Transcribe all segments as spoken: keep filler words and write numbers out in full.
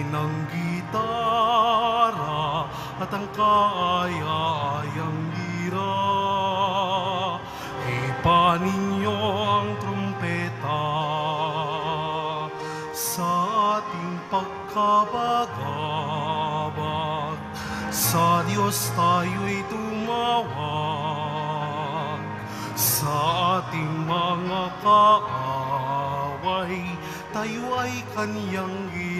ng gitara at ang kaaya-ayang lira. Hipa ninyo ang trumpeta sa ating pagkabagabag. Sa Diyos tayo'y tumawag, sa ating mga kaaway tayo ay Kaniyang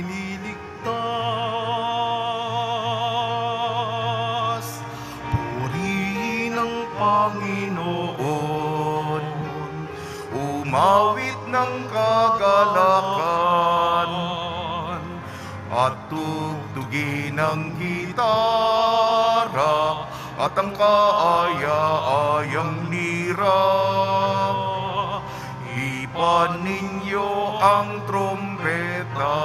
iniligtas. Purihin ang Panginoon, umawit ng kagalakan, at tugtugin ang gitara at ang kaaya-ayang lira. Hipan ninyo ang trompeta.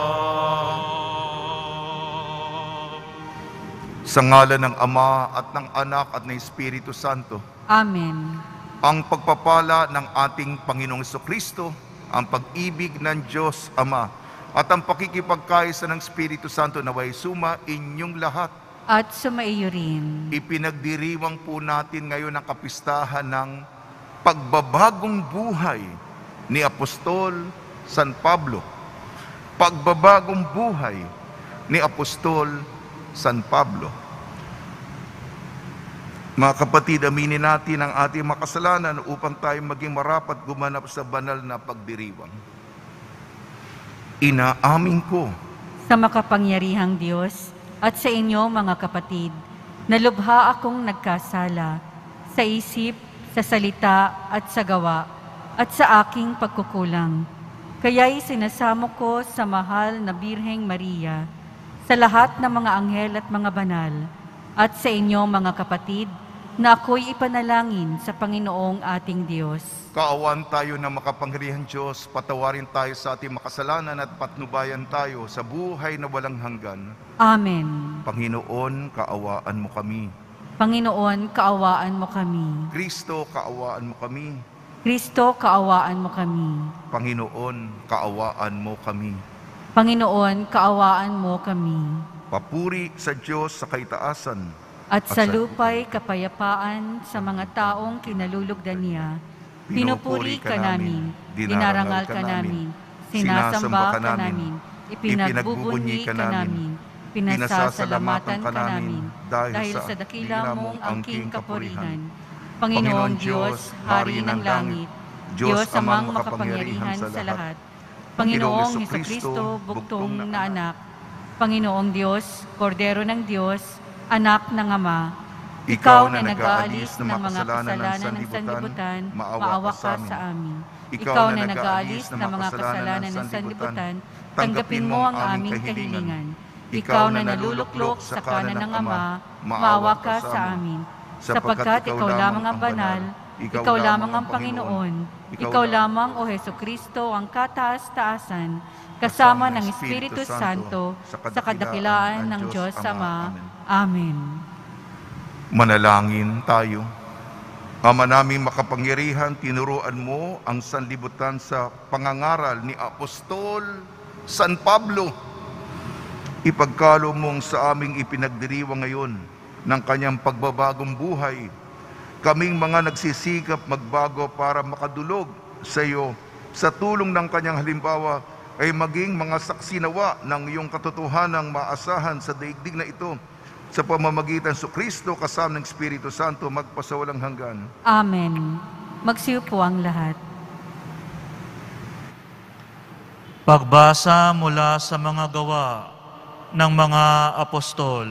Sa ngalan ng Ama at ng Anak at ng Espiritu Santo. Amen. Ang pagpapala ng ating Panginoong Jesucristo, ang pag-ibig ng Diyos Ama, at ang pakikipagkaisa ng Espiritu Santo naway suma inyong lahat. At sumaiyo rin. Ipinagdiriwang po natin ngayon ang kapistahan ng pagbabagong buhay ni Apostol San Pablo. Pagbabagong buhay ni Apostol San Pablo. Mga kapatid, aminin natin ang ating makasalanan upang tayo maging marapat gumanap sa banal na pagdiriwang. Inaamin ko Sa makapangyarihang Diyos at sa inyo mga kapatid, nalubha akong nagkasala sa isip, sa salita at sa gawa at sa aking pagkukulang. Kaya'y sinasamo ko sa mahal na Birheng Maria, sa lahat ng mga anghel at mga banal, at sa inyo mga kapatid, na ako'y ipanalangin sa Panginoong ating Diyos. Kaawaan tayo ng makapangyarihang Diyos, patawarin tayo sa ating makasalanan at patnubayan tayo sa buhay na walang hanggan. Amen. Panginoon, kaawaan mo kami. Panginoon, kaawaan mo kami. Kristo, kaawaan mo kami. Kristo, kaawaan mo kami. Panginoon, kaawaan mo kami. Panginoon, kaawaan mo kami. Papuri sa Diyos sa kaitaasan. At sa lupa'y kapayapaan sa mga taong kinalulugdan niya. Pinupuri ka namin, dinarangal ka namin, sinasamba ka namin, ipinagbubunyi ka namin, pinasasalamatan ka namin, dahil sa dakila mong angking kapurihan. Panginoong Diyos, Hari ng langit, Diyos amang makapangyarihan sa lahat, Panginoong Hesukristo, buktong na anak, Panginoong Diyos, Kordero ng Diyos, Anak ng Ama, Ikaw na nag-aalis ng mga kasalanan ng sanlibutan, maawa ka sa amin. Ikaw na nag-aalis ng mga kasalanan ng sanlibutan, tanggapin mo ang aming kahilingan. Ikaw na naluluklok sa kanan ng Ama, maawa ka sa amin. Sapagkat Ikaw lamang ang banal, Ikaw lamang ang Panginoon, Ikaw lamang, O Hesukristo, ang kataas-taasan, kasama ng Espiritu Santo, sa kadakilaan ng Diyos Ama. Amen. Manalangin tayo. Ama naming makapangyarihan, tinuruan mo ang sanlibutan sa pangangaral ni Apostol San Pablo. Ipagkalo mong sa aming ipinagdiriwang ngayon ng kanyang pagbabagong buhay. Kaming mga nagsisikap magbago para makadulog sa iyo. Sa tulong ng kanyang halimbawa, ay maging mga saksi nawa ng iyong katotohanang maasahan sa daigdig na ito, sa pamamagitan sa Kristo kasama ng Espiritu Santo magpasawalang hanggan. Amen. Magsiupo ang lahat. Pagbasa mula sa mga gawa ng mga apostol.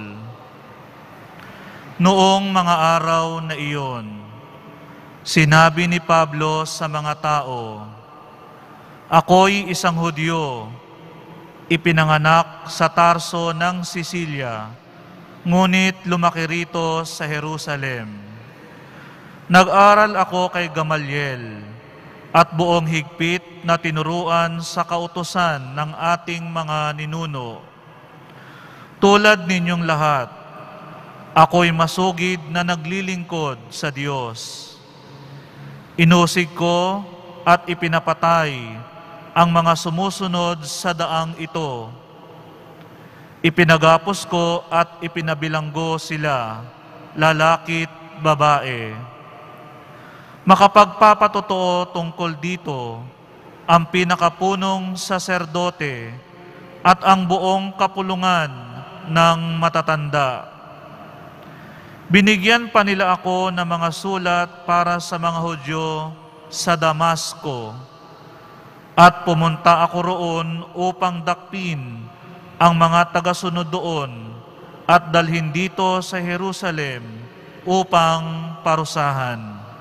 Noong mga araw na iyon, sinabi ni Pablo sa mga tao, "Ako'y isang Hudyo, ipinanganak sa Tarso ng Sicilia, ngunit lumaki rito sa Jerusalem. Nag-aral ako kay Gamaliel at buong higpit na tinuruan sa kautusan ng ating mga ninuno. Tulad ninyong lahat, ako'y masugid na naglilingkod sa Diyos. Inusig ko at ipinapatay ang mga sumusunod sa daang ito. Ipinagapos ko at ipinabilanggo sila, lalaki't babae. Makapagpapatotoo tungkol dito ang pinakapunong saserdote at ang buong kapulungan ng matatanda. Binigyan pa nila ako ng mga sulat para sa mga Hudyo sa Damasco, at pumunta ako roon upang dakpin ang mga tagasunod doon at dalhin dito sa Jerusalem upang parusahan.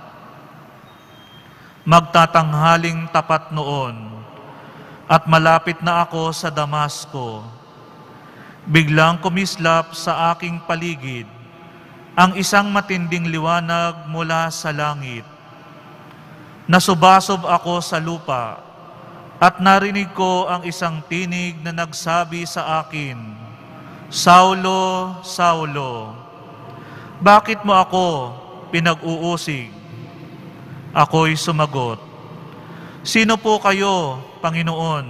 Magtatanghaling tapat noon at malapit na ako sa Damasco. Biglang kumislap sa aking paligid ang isang matinding liwanag mula sa langit. Nasubasob ako sa lupa at narinig ko ang isang tinig na nagsabi sa akin, "Saulo, Saulo, bakit mo ako pinag-uusig?" Ako'y sumagot, "Sino po kayo, Panginoon?"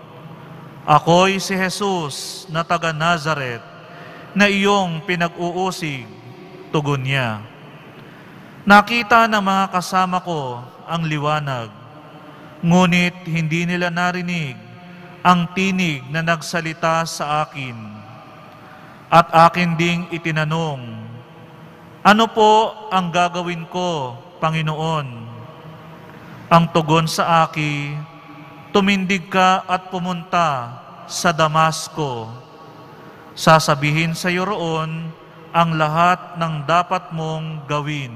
"Ako'y si Jesus na taga Nazaret na iyong pinag-uusig," tugon niya. Nakita ng mga kasama ko ang liwanag, ngunit hindi nila narinig ang tinig na nagsalita sa akin. At akin ding itinanong, "Ano po ang gagawin ko, Panginoon?" Ang tugon sa akin, "Tumindig ka at pumunta sa Damasco. Sasabihin sa iyo roon ang lahat ng dapat mong gawin."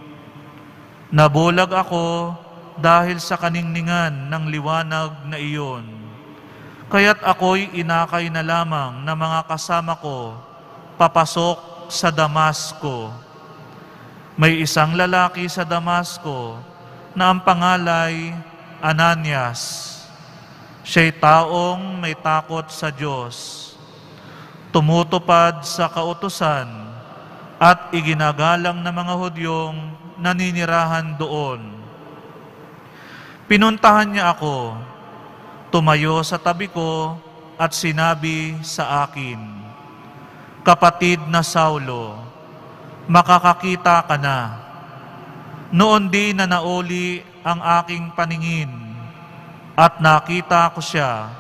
Nabulag ako dahil sa kaningningan ng liwanag na iyon. Kaya't ako'y inakay na lamang ng mga kasama ko papasok sa Damasco. May isang lalaki sa Damasco na ang pangalay Ananias. Siya'y taong may takot sa Diyos, tumutupad sa kautusan at iginagalang ng mga Hudyong naninirahan doon. Pinuntahan niya ako, tumayo sa tabi ko at sinabi sa akin, "Kapatid na Saulo, makakakita ka na." Noon din na nauli ang aking paningin at nakita ko siya.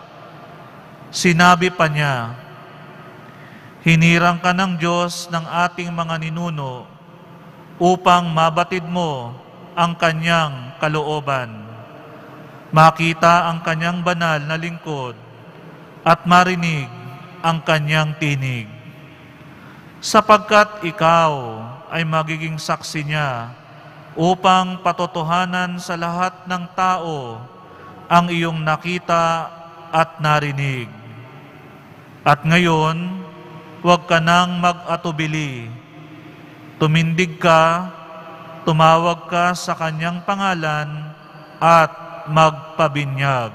Sinabi pa niya, "Hinirang ka ng Diyos ng ating mga ninuno upang mabatid mo ang kanyang kalooban, makita ang kanyang banal na lingkod at marinig ang kanyang tinig. Sapagkat ikaw ay magiging saksi niya upang patotohanan sa lahat ng tao ang iyong nakita at narinig. At ngayon, huwag ka nang mag-atubili. Tumindig ka, tumawag ka sa kanyang pangalan at magpabinyag.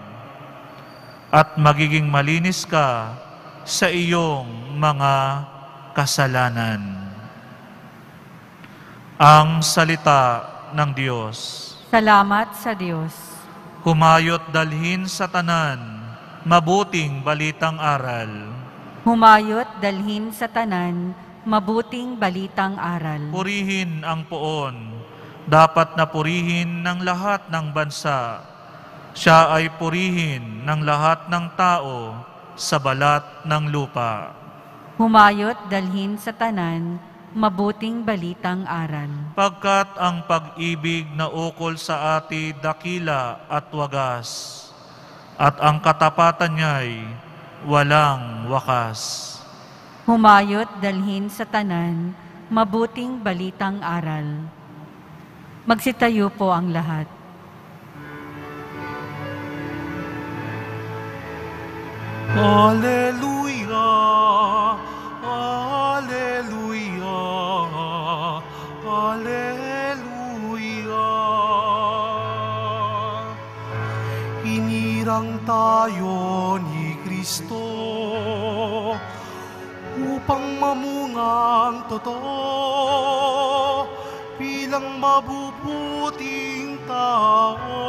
At magiging malinis ka sa iyong mga kasalanan." Ang salita ng Diyos. Salamat sa Diyos. Humayot dalhin sa tanan, mabuting balitang aral. Humayot dalhin sa tanan, mabuting balitang aral. Purihin ang poon, dapat na purihin ng lahat ng bansa. Siya ay purihin ng lahat ng tao sa balat ng lupa. Humayot dalhin sa tanan, mabuting balitang aral. Pagkat ang pag-ibig na ukol sa ati dakila at wagas, at ang katapatan niya'y walang wakas. Humayot dalhin sa tanan, mabuting balitang aral. Magsitayo po ang lahat. Alleluia, Alleluia, Alleluia. Hinirang tayo ni Kristo upang mamungang totoo bilang mabubuting tao.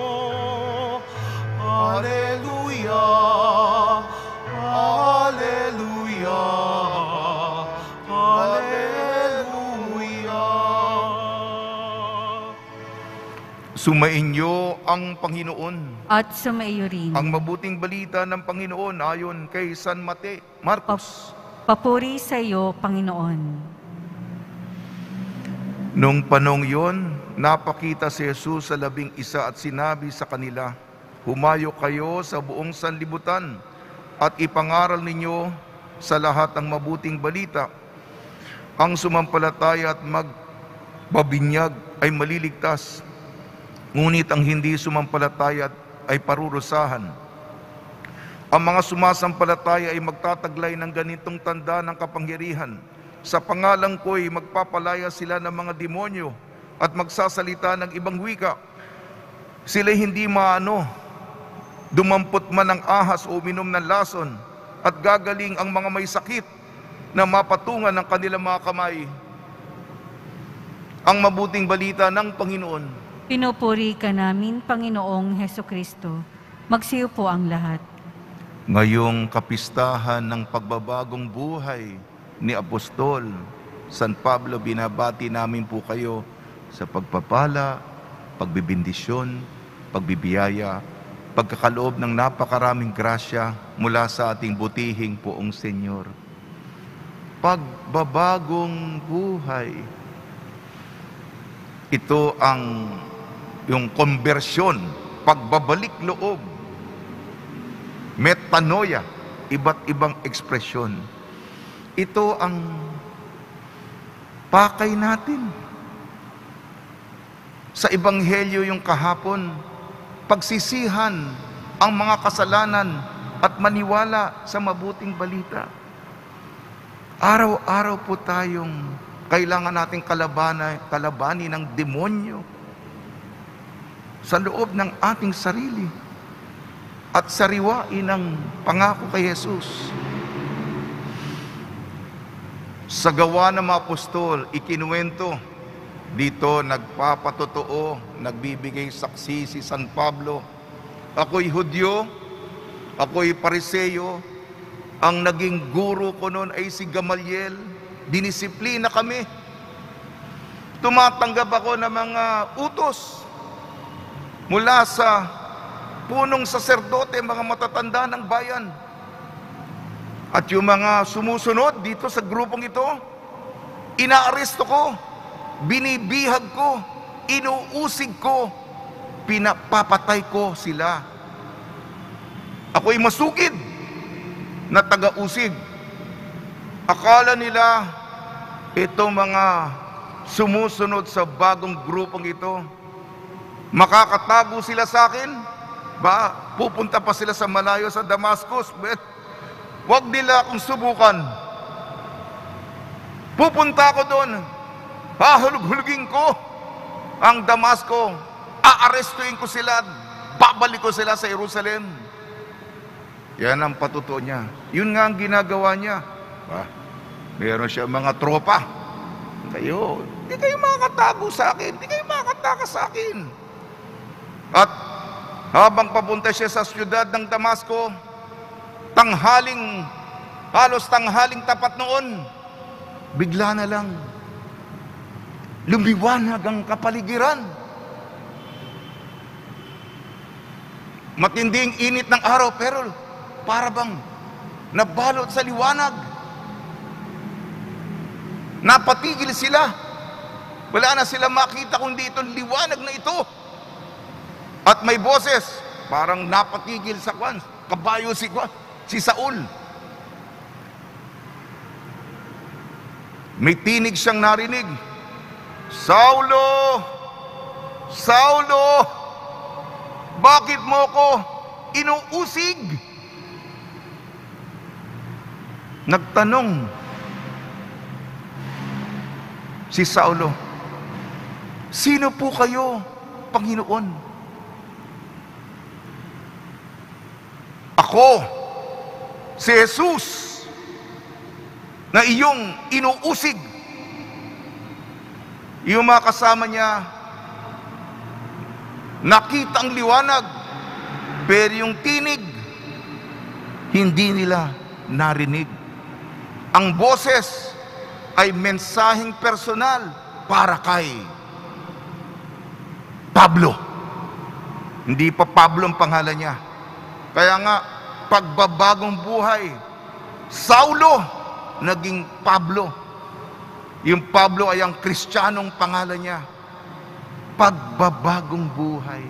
Alleluia, Alleluia. Sumainyo ang Panginoon. At sumaiyo rin. Ang mabuting balita ng Panginoon ayon kay San Mate, Marcos. Papuri sa iyo, Panginoon. Nung panong yon, napakita si Jesus sa labing isa at sinabi sa kanila, "Humayo kayo sa buong sanlibutan at ipangaral ninyo sa lahat ang mabuting balita. Ang sumampalataya at magbabinyag ay maliligtas, ngunit ang hindi sumampalataya ay parurusahan. Ang mga sumasampalataya ay magtataglay ng ganitong tanda ng kapangyarihan. Sa pangalan ko'y magpapalaya sila ng mga demonyo at magsasalita ng ibang wika. Sila hindi maano, dumampot man ng ahas o uminom ng lason, at gagaling ang mga may sakit na mapatungan ng kanilang mga kamay." Ang mabuting balita ng Panginoon. Pinupuri ka namin, Panginoong Hesukristo. Magsiyo po ang lahat. Ngayong kapistahan ng pagbabagong buhay ni Apostol San Pablo, binabati namin po kayo sa pagpapala, pagbibindisyon, pagbibiyaya, pagkakaloob ng napakaraming grasya mula sa ating butihing Poong Senyor. Pagbabagong buhay. Ito ang yung konbersyon, pagbabalik loob, metanoia, iba't ibang ekspresyon. Ito ang pakay natin. Sa Ebanghelyo yung kahapon, pagsisihan ang mga kasalanan at maniwala sa mabuting balita. Araw-araw po tayong kailangan nating kalabana, kalabani ng demonyo sa loob ng ating sarili at sariwain ng pangako kay Jesus. Sa Gawa ng mga Apostol, ikinuwento dito, nagpapatotoo, nagbibigay saksi si San Pablo. Ako'y Hudyo, ako'y Pariseo, ang naging guro ko noon ay si Gamaliel, dinisiplina kami. Tumatanggap ako ng mga utos mula sa punong saserdote, mga matatanda ng bayan. At yung mga sumusunod dito sa grupong ito, inaaresto ko, binibihag ko, inuusig ko, pinapapatay ko sila. Ako'y masugid na taga-usig. Akala nila itong mga sumusunod sa bagong grupong ito, makakatago sila sa akin? Ba, pupunta pa sila sa malayo sa Damascus? But, wag nila akong subukan. Pupunta ako doon, hahulug-hulugin ko ang Damasco, aarestuin ko sila, babalik ko sila sa Jerusalem. Yan ang patutuo niya. Yun nga ang ginagawa niya. Ba, meron siya mga tropa. Kayo, di kayo makakatago sa akin, di kayo makakatakas sa akin. At habang papunta siya sa siyudad ng Damasco, tanghaling, halos tanghaling tapat noon, bigla na lang, lumiwanag ang kapaligiran. Matinding init ng araw, pero para bang nabalot sa liwanag. Napatigil sila. Wala na sila makita kundi itong liwanag na ito. At may boses, parang napatigil sa kwan, kabayo si kwan, si Saul. May tinig siyang narinig, "Saulo, Saulo, bakit mo ko inuusig?" Nagtanong si Saulo, "Sino po kayo, Panginoon?" "Ako, si Jesus, na iyong inuusig." Yung mga kasama niya, nakita ang liwanag, pero yung tinig, hindi nila narinig. Ang boses ay mensaheng personal para kay Pablo. Hindi pa Pablo ang pangalan niya. Kaya nga, pagbabagong buhay, Saulo, naging Pablo. Yung Pablo ay ang Kristiyanong pangalan niya. Pagbabagong buhay.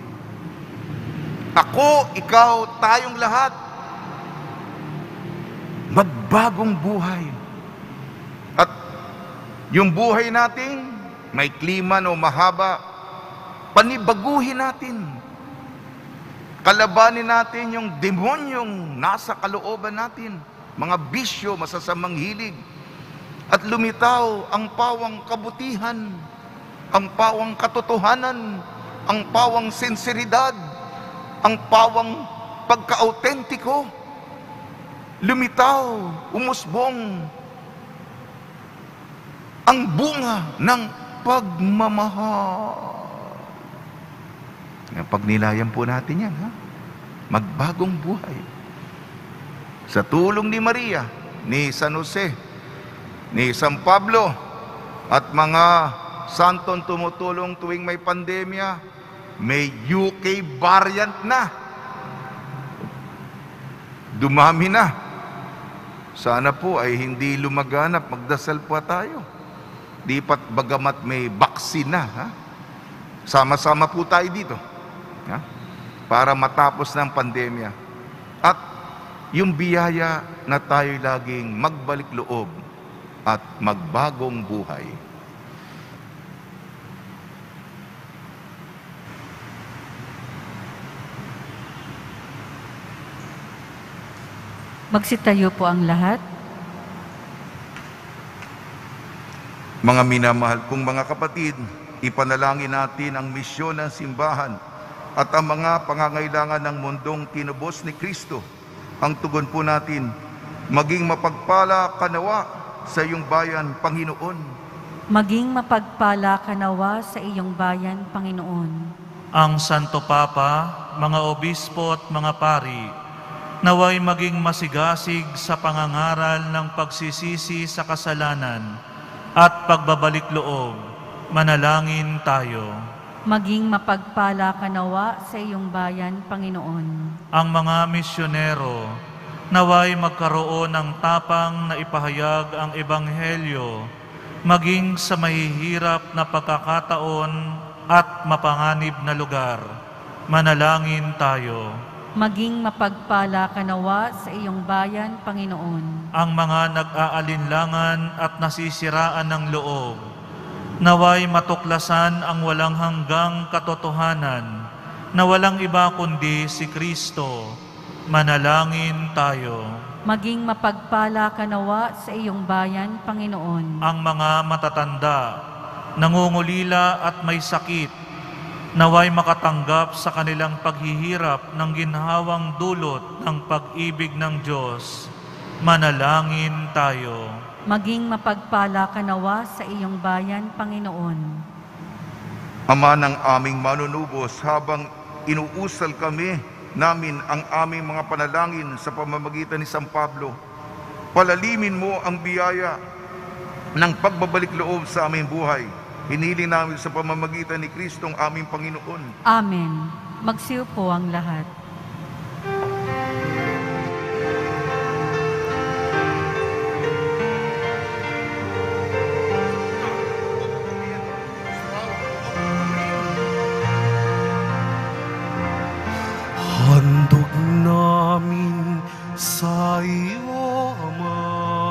Ako, ikaw, tayong lahat, magbagong buhay. At yung buhay natin, may klima o mahaba, panibaguhin natin. Kalabanin natin yung demonyong nasa kalooban natin, mga bisyo, masasamang hilig. At lumitaw ang pawang kabutihan, ang pawang katotohanan, ang pawang sinseridad, ang pawang pagka-autentiko. Lumitaw, umusbong ang bunga ng pagmamahal. Pag nilayan po natin yan, ha? Magbagong buhay. Sa tulong ni Maria, ni San Jose, ni San Pablo, at mga santong tumutulong tuwing may pandemya, may U K variant na. Dumami na. Sana po ay hindi lumaganap. Magdasal po tayo. Di pat bagamat may vaccine na, ha? Sama-sama po tayo dito, ha? Para matapos ng pandemya. At yung biyaya na tayo laging magbalik loob at magbagong buhay. Magsitayo po ang lahat. Mga minamahal kong mga kapatid, ipanalangin natin ang misyon ng simbahan at ang mga pangangailangan ng mundong tinubos ni Kristo. Ang tugon po natin, maging mapagpala ka nawa sa iyong bayan, Panginoon. Maging mapagpala ka nawa sa iyong bayan, Panginoon. Ang Santo Papa, mga obispo at mga pari, naway maging masigasig sa pangangaral ng pagsisisi sa kasalanan at pagbabalik loob. Manalangin tayo. Maging mapagpala ka nawa sa iyong bayan, Panginoon. Ang mga misyonero, naway magkaroon ng tapang na ipahayag ang Ebanghelyo, maging sa mahihirap na pagkakataon at mapanganib na lugar. Manalangin tayo. Maging mapagpala ka nawa sa iyong bayan, Panginoon. Ang mga nag-aalinlangan at nasisiraan ng loob, naway matuklasan ang walang hanggang katotohanan na walang iba kundi si Kristo. Manalangin tayo. Maging mapagpala ka nawa sa iyong bayan, Panginoon. Ang mga matatanda, nangungulila at may sakit, naway makatanggap sa kanilang paghihirap ng ginhawang dulot ng pag-ibig ng Diyos. Manalangin tayo. Maging mapagpala ka nawa sa iyong bayan, Panginoon. Ama ng aming manunubos, habang inuusal kami namin ang aming mga panalangin sa pamamagitan ni San Pablo, palalimin mo ang biyaya ng pagbabalik loob sa aming buhay. Hiniling namin sa pamamagitan ni Kristong aming Panginoon. Amen. Magsiyo po ang lahat. Handog namin sa iyo, Ama,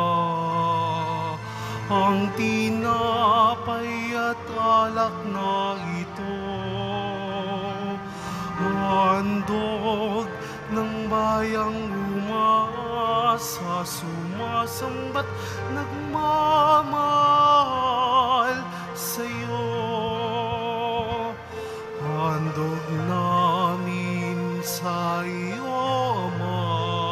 ang tinapay at alak na ito. Handog ng bayang umasa, sumasambat, nagmamahal sa iyo. Handog namin sa iyo, Ama,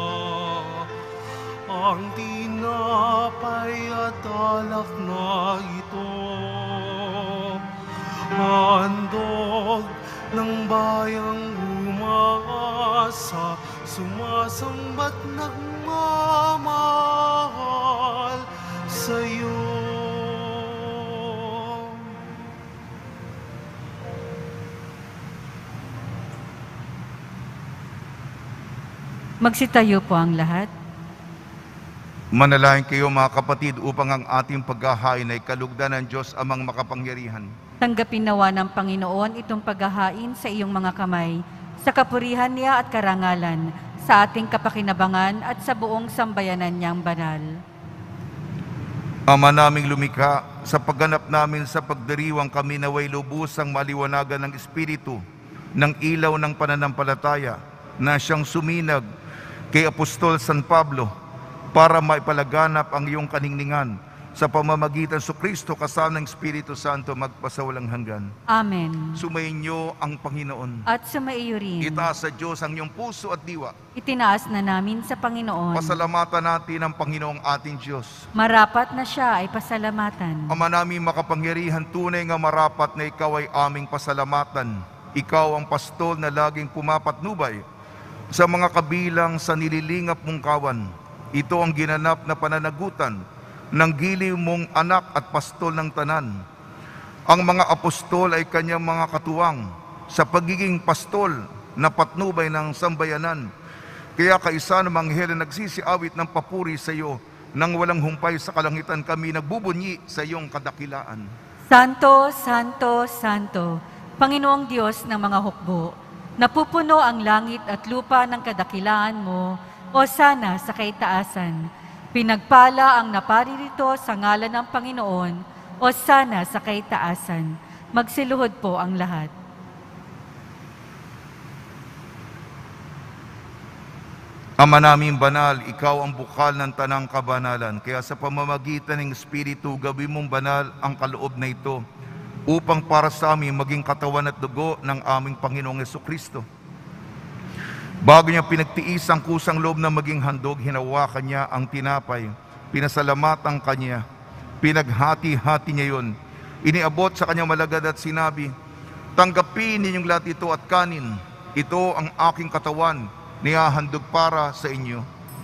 ang tinapay at alak na ito. Handog ng bayang umasa, sumasambat, nagmamahal sa iyo. Magsitayo po ang lahat. Manalangin kayo mga kapatid upang ang ating paghahain ay kalugdan ng Diyos amang makapangyarihan. Tanggapin nawa ng Panginoon itong paghahain sa iyong mga kamay, sa kapurihan niya at karangalan, sa ating kapakinabangan at sa buong sambayanan niyang banal. Ama naming lumikha, sa pagganap namin sa pagdiriwang kami naway lubusang maliwanagan ng Espiritu, ng ilaw ng pananampalataya na siyang suminag kay Apostol San Pablo para maipalaganap ang iyong kaningningan sa pamamagitan sa Kristo kasama ng Espiritu Santo magpasawalang hanggan. Amen. Sumainyo ang Panginoon. At sumaiyo rin. Itaas sa Diyos ang iyong puso at diwa. Itinaas na namin sa Panginoon. Pasalamatan natin ang Panginoong ating Diyos. Marapat na siya ay pasalamatan. Ama namin makapangyarihan, tunay nga marapat na ikaw ay aming pasalamatan. Ikaw ang pastol na laging pumapatnubay sa mga kabilang sa nililingap mong kawan. Ito ang ginanap na pananagutan ng giliw mong anak at pastol ng tanan. Ang mga apostol ay kanyang mga katuwang sa pagiging pastol na patnubay ng sambayanan. Kaya kaisa ng mga anghel na nagsisiawit ng papuri sa iyo, nang walang humpay sa kalangitan kami nagbubunyi sa iyong kadakilaan. Santo, Santo, Santo, Panginoong Diyos ng mga hukbo, napupuno ang langit at lupa ng kadakilaan mo, o sana sa kaitaasan. Pinagpala ang naparirito sa ngalan ng Panginoon, o sana sa kaitaasan. Magsiluhod po ang lahat. Ama naming banal, ikaw ang bukal ng tanang kabanalan. Kaya sa pamamagitan ng Espiritu, gawin mong banal ang kaloob na ito upang para sa amin maging katawan at dugo ng aming Panginoong Jesucristo. Bago niya pinagtiis ang kusang loob na maging handog, hinawakan niya ang tinapay, pinasalamatan kanya, pinaghati-hati niya yun, iniabot sa kanyang malagad at sinabi, tanggapin ninyong lahat ito at kanin, ito ang aking katawan, nihahandog para sa inyo.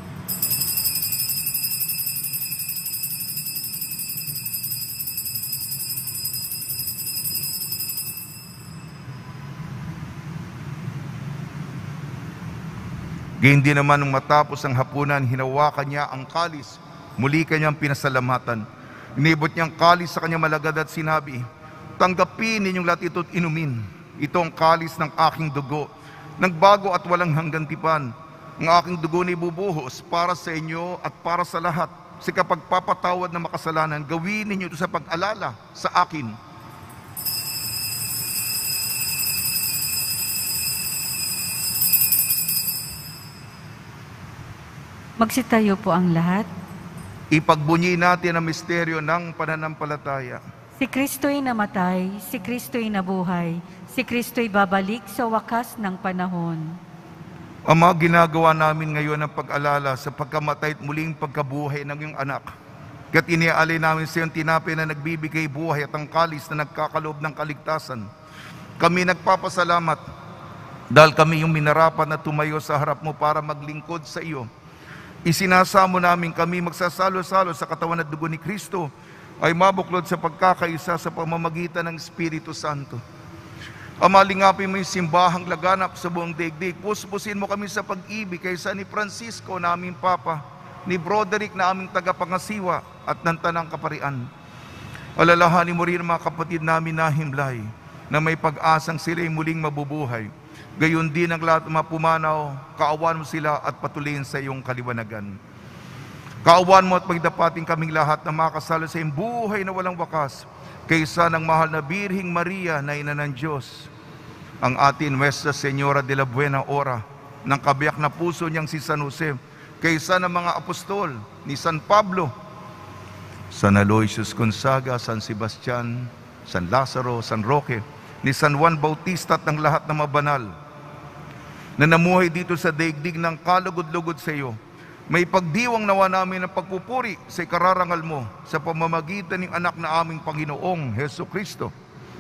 Gayun din naman nung matapos ang hapunan, hinawakan niya ang kalis, muli kanyang pinasalamatan. Inibot niyang kalis sa kanyang malagad at sinabi, tanggapin ninyong lahat ito at inumin. Ito ang kalis ng aking dugo, nagbago at walang hanggang tipan. Ang aking dugo na ibubuhos para sa inyo at para sa lahat. Sa kapagpapatawad na makasalanan, gawin ninyo ito sa pag-alala sa akin. Magsitayo po ang lahat. Ipagbunyi natin ang misteryo ng pananampalataya. Si Kristo'y namatay, si Kristo'y nabuhay, si Kristo'y babalik sa wakas ng panahon. Ama, ginagawa namin ngayon ang pag-alala sa pagkamatay at muling pagkabuhay ng iyong anak. Kaya't iniaalay namin sa iyong tinapay na nagbibigay buhay at ang kalis na nagkakaloob ng kaligtasan. Kami nagpapasalamat dahil kami yung minarapat na tumayo sa harap mo para maglingkod sa iyo. Isinasamo namin kami magsasalo-salo sa katawan at dugo ni Kristo ay mabuklod sa pagkakaisa sa pamamagitan ng Espiritu Santo. Ama, lingapin mo yung simbahang laganap sa buong daigdig. Puspusin mo kami sa pag-ibig kaysa ni Francisco na aming Papa, ni Broderick na aming tagapangasiwa at ng Tanang Kaparian. Alalahanin mo rin mga kapatid namin na himlay na may pag-asang sila'y muling mabubuhay. Gayon din ang lahat ng mga pumanaw, kaawan mo sila at patuloyin sa iyong kaliwanagan. Kaawan mo at pagdapating kaming lahat na makasalo sa iyong buhay na walang wakas, kaysa ng mahal na Birhing Maria na ina ng Diyos, ang atin Nuestra Señora de la Buena Hora, ng kabiyak na puso niyang si San Jose, kaysa ng mga apostol ni San Pablo, San Aloysius Gonzaga, San Sebastian, San Lazaro, San Roque, ni San Juan Bautista at ng lahat ng mabanal na namuhay dito sa daigdig ng kalugod-lugod sa iyo. May pagdiwang nawa namin ng pagpupuri sa ikararangal mo sa pamamagitan ng anak na aming Panginoong Jesucristo.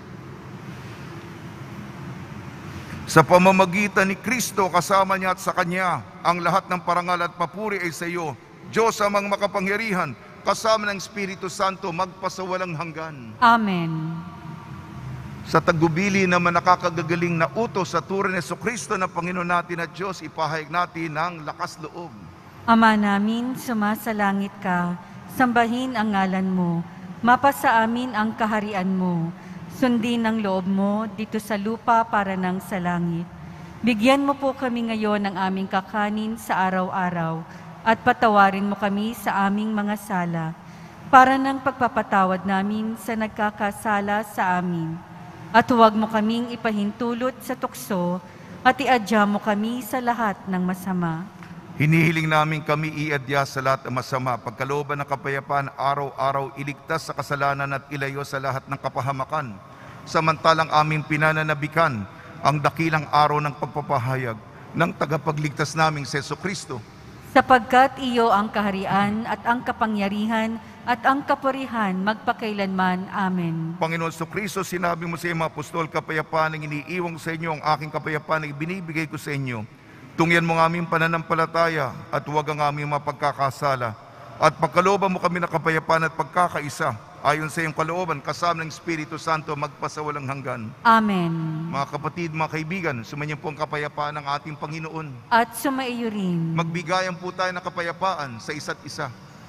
Sa pamamagitan ni Kristo, kasama niya at sa Kanya, ang lahat ng parangal at papuri ay sa iyo, Diyos amang makapangyarihan, kasama ng Espiritu Santo, magpasawalang hanggan. Amen. Sa tagubili naman nakakagagaling na utos sa turo ni Jesucristo na Panginoon natin at Diyos, ipahayag natin ng lakas loob. Ama namin, sumasalangit ka, sambahin ang ngalan mo, mapasa amin ang kaharian mo, sundin ang loob mo dito sa lupa para ng sa langit. Bigyan mo po kami ngayon ng aming kakanin sa araw-araw at patawarin mo kami sa aming mga sala, para ng pagpapatawad namin sa nagkakasala sa amin. At huwag mo kaming ipahintulot sa tukso at iadya mo kami sa lahat ng masama. Hinihiling namin kami iadya sa lahat ng masama, pagkalooban ng kapayapaan, araw-araw iligtas sa kasalanan at ilayo sa lahat ng kapahamakan. Samantalang aming pinananabikan ang dakilang araw ng pagpapahayag ng tagapagligtas naming si Jesucristo. Sapagkat iyo ang kaharian at ang kapangyarihan at ang kapurihan magpakailanman. Amen. Panginoon Jesucristo, sinabi mo sa mga apostol, kapayapaan ang iniiwang sa inyo, ang aking kapayapaan ang ibinibigay ko sa inyo. Tungyan mo ang aming pananampalataya at huwag ang aming mapagkakasala. At pagkalooban mo kami ng kapayapaan at pagkakaisa, ayon sa iyong kalooban, kasama ng Espiritu Santo, magpasawalang hanggan. Amen. Mga kapatid, mga kaibigan, sumainyo po ang kapayapaan ng ating Panginoon. At sumaiyo rin. Magbigayan po tayo ng kapayapaan sa isa't isa.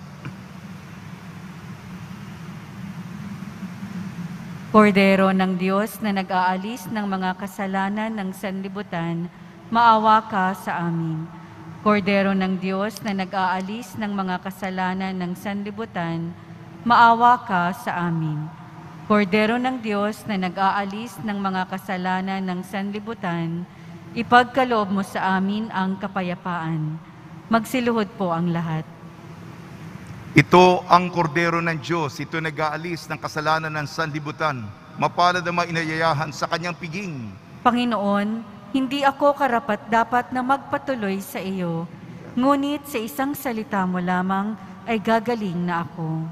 Kordero ng Diyos na nag-aalis ng mga kasalanan ng sanlibutan, maawa ka sa amin. Kordero ng Diyos na nag-aalis ng mga kasalanan ng sanlibutan, maawa ka sa amin. Kordero ng Diyos na nag-aalis ng mga kasalanan ng sanlibutan, ipagkaloob mo sa amin ang kapayapaan. Magsiluhod po ang lahat. Ito ang kordero ng Diyos, ito nag-aalis ng kasalanan ng sanlibutan. Mapalad ang mga inayayahan sa kanyang piging. Panginoon, hindi ako karapat-dapat na magpatuloy sa iyo, ngunit sa isang salita mo lamang ay gagaling na ako.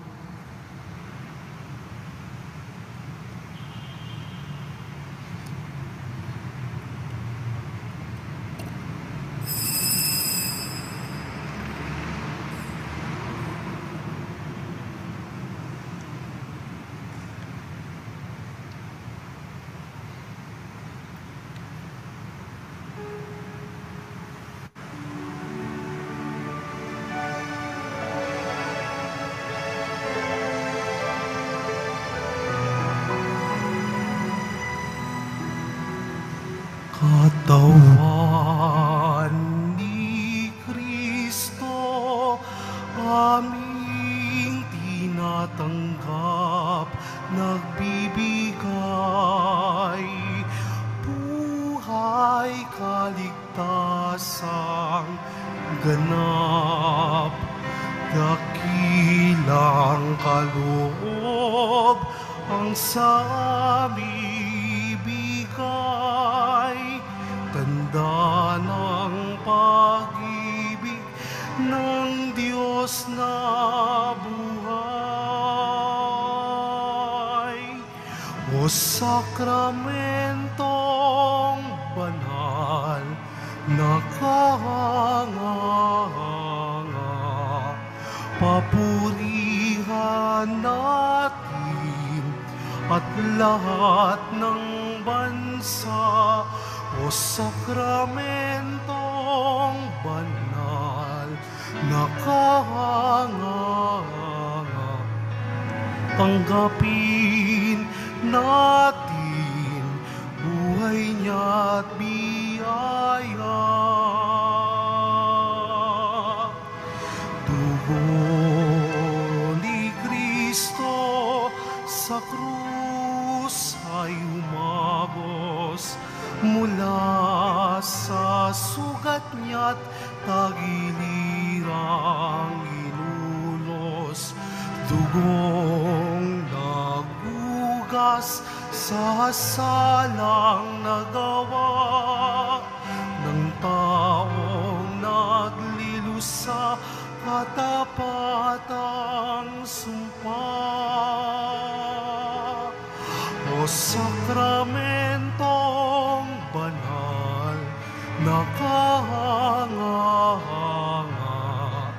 Katawan ni Kristo, aming tinatanggap, nagbibigay buhay, kaligtasang ganap, dakilang kaloob ang sami bigay, tanda ng pag-ibig ng Diyos na buhay. O sakramentong banal na kahanga, papurihan natin at lahat ng bansa. O sakramentong banal na kahanga, tanggapin natin buhay niya at biyaya. Dugo ni Kristo sa krus ay umagos, mula sa sugat niya't tagilirang inulos, dugong nagugas sa salang nagawa ng taong naglilusa, katapatang sumpa. O sakramentong banal na kahanga,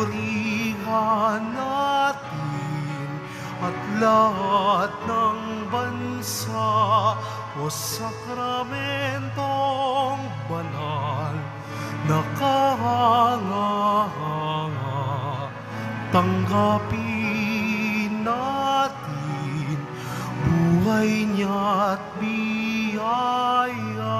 papurihan natin at lahat ng bansa o sakramentong banal na kahanga-hanga, tanggapin natin buhay niya't biyaya.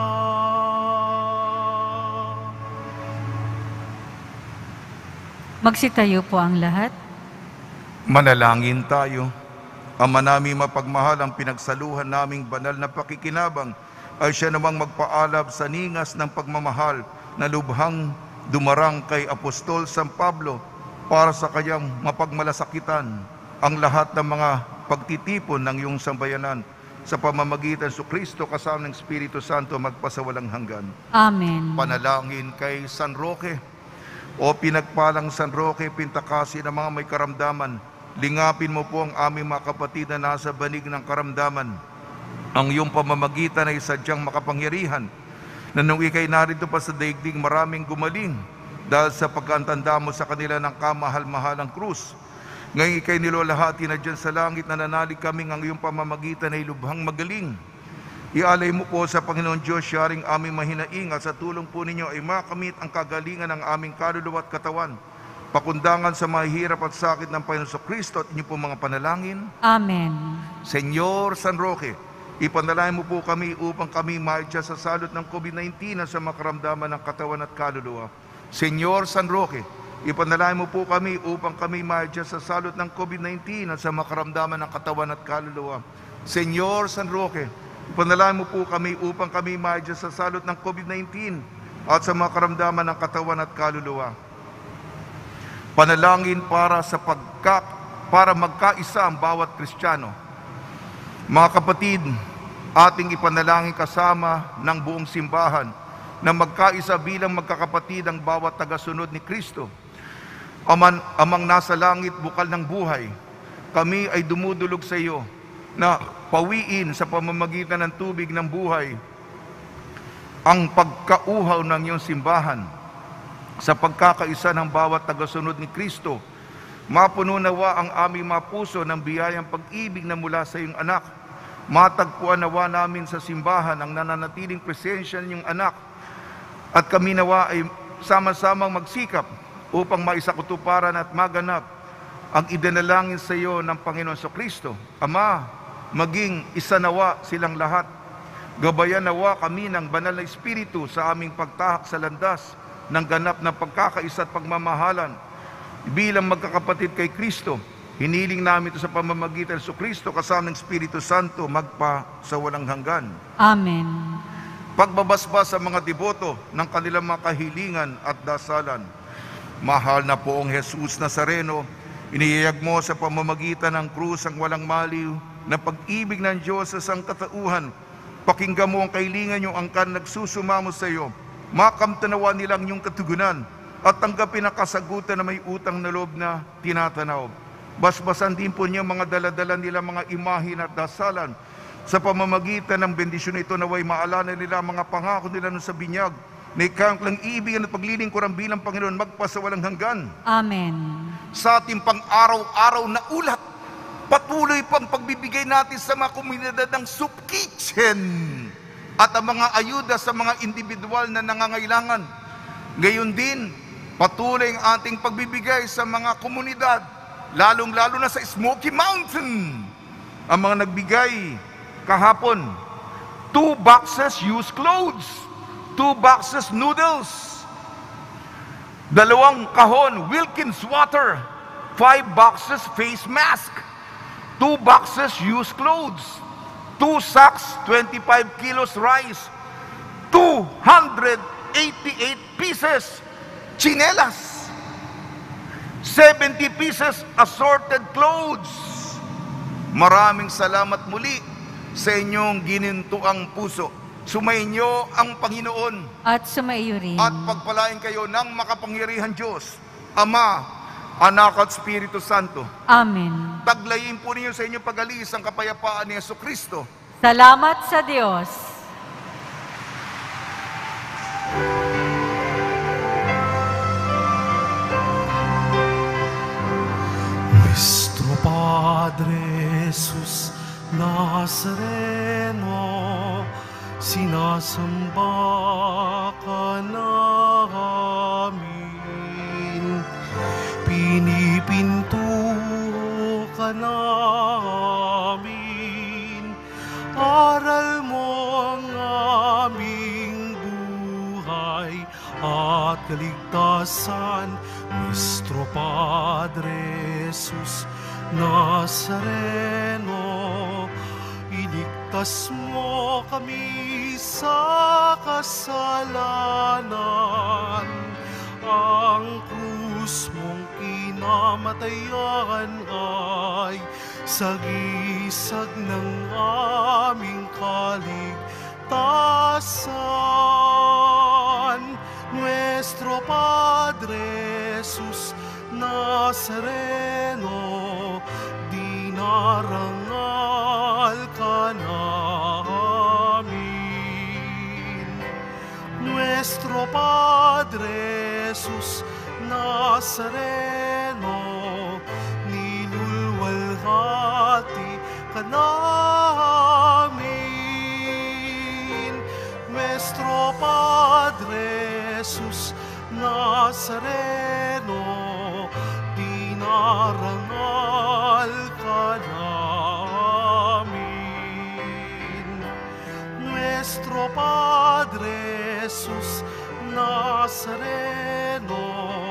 Magsitayo po ang lahat. Manalangin tayo. Ama namin mapagmahal, ang pinagsaluhan naming banal na pakikinabang ay siya namang magpaalab sa ningas ng pagmamahal na lubhang dumarang kay Apostol San Pablo para sa kanyang mapagmalasakitan ang lahat ng mga pagtitipon ng iyong sambayanan sa pamamagitan sa Kristo kasama ng Espiritu Santo magpasawalang hanggan. Amen. Panalangin kay San Roque. O pinagpalang San Roque, pintakasi ng mga may karamdaman, lingapin mo po ang aming mga kapatid na nasa banig ng karamdaman. Ang iyong pamamagitan ay sadyang makapangyarihan, na nung ikay narito pa sa daigdig, maraming gumaling dahil sa pagkantanda mo sa kanila ng kamahal-mahalang krus. Ngayon ikay nilolahati na dyan sa langit, na nanalig kaming ang iyong pamamagitan ay lubhang magaling. Ialay mo po sa Panginoon Diyos, siyaring aming mahinaing, at sa tulong po ninyo ay makamit ang kagalingan ng aming kaluluwa at katawan, pakundangan sa mahihirap at sakit ng Panginoon Kristo at inyo po mga panalangin. Amen. Senyor San Roque, ipanalangin mo po kami upang kami maitya sa salot ng COVID nineteen at sa makaramdaman ng katawan at kaluluwa. Senyor San Roque, ipanalangin mo po kami upang kami maitya sa salot ng COVID nineteen at sa makaramdaman ng katawan at kaluluwa. Senyor San Roque, ipanalangin mo po kami upang kami maitya sa salot ng COVID nineteen at sa makaramdaman ng katawan at kaluluwa. Panalangin para sa pagka, para magkaisa ang bawat Kristiyano. Mga kapatid, ating ipanalangin kasama ng buong simbahan na magkaisa bilang magkakapatid ang bawat tagasunod ni Kristo. Aman, amang nasa langit, bukal ng buhay, kami ay dumudulog sa iyo na pawiin sa pamamagitan ng tubig ng buhay ang pagkauhaw ng iyong simbahan sa pagkakaisa ng bawat tagasunod ni Kristo. Mapuno nawa ang aming mga puso ng biyayang pag-ibig na mula sa iyong anak. Matagpuan nawa namin sa simbahan ang nananatiling presensya ng iyong anak, at kami nawa ay sama-samang magsikap upang maisakutuparan at maganap ang idinalangin sa iyo ng Panginoon sa Kristo. Ama, maging isa nawa silang lahat. Gabayan nawa kami ng banal na Espiritu sa aming pagtahak sa landas ng ganap na pagkakaisa at pagmamahalan bilang magkakapatid kay Kristo. Hiniling namin ito sa pamamagitan sa Kristo kasama ng Espiritu Santo magpa sa walang hanggan. Amen. Pagbabasbas sa mga deboto ng kanilang mga kahilingan at dasalan. Mahal na poong Jesus Nazareno, iniyayag mo sa pamamagitan ng krus ang walang maliw na pag-ibig ng Diyos sa sangkatauhan. Pakinggan mo ang kahilingan yung angkan nagsusumamo sa iyo. Makamtanawa nilang yung katugunan at tanggapin ang kasagutan na may utang na loob na tinatanaw. Basbasan din po niya mga daladala nila mga imahin at dasalan. Sa pamamagitan ng bendisyon ito, naway maalala nila mga pangako nila nun sa binyag na ikaw ang iibigan at paglilingkuran bilang Panginoon magpasawalang hanggan. Amen. Sa ating pang-araw-araw na ulat, patuloy pang pagbibigay natin sa mga komunidad ng soup kitchen at ang mga ayuda sa mga individual na nangangailangan. Gayon din, patuloy ang ating pagbibigay sa mga komunidad, lalong-lalo na sa Smoky Mountain. Ang mga nagbigay kahapon, two boxes used clothes, two boxes noodles, dalawang kahon Wilkins water, five boxes face mask, two boxes used clothes, two sacks twenty-five kilos rice, two hundred eighty-eight pieces chinelas, seventy pieces assorted clothes. Maraming salamat muli sa inyong ginintuang puso. Sumainyo ang Panginoon At sumaiyo rin. at pagpalain kayo ng makapangyarihan Diyos, Ama, Anak at Espiritu Santo. Amen. Taglayin po ninyo sa inyong pag-alis ang kapayapaan ni Jesucristo. Salamat sa Diyos. Nuestro Padre Jesús, na Nazareno, sinasamba ka namin. Pinipinto ka namin, aral mo ang aming buhay at kaligtasan. Nuestro Padre Jesus Nazareno, iligtas mo kami sa kasalanan. Ang krus mong kinamatayan ay sagisag ng aming kaligtasan. Nuestro Padre Jesus Nazareno, dinarangal ka namin. Nuestro Padre Jesus Nazareno, nilulwalhati ka namin. Nuestro Padre Jesus Nazareno, dinarangal ka namin. Nuestro Padre Jesus Nazareno,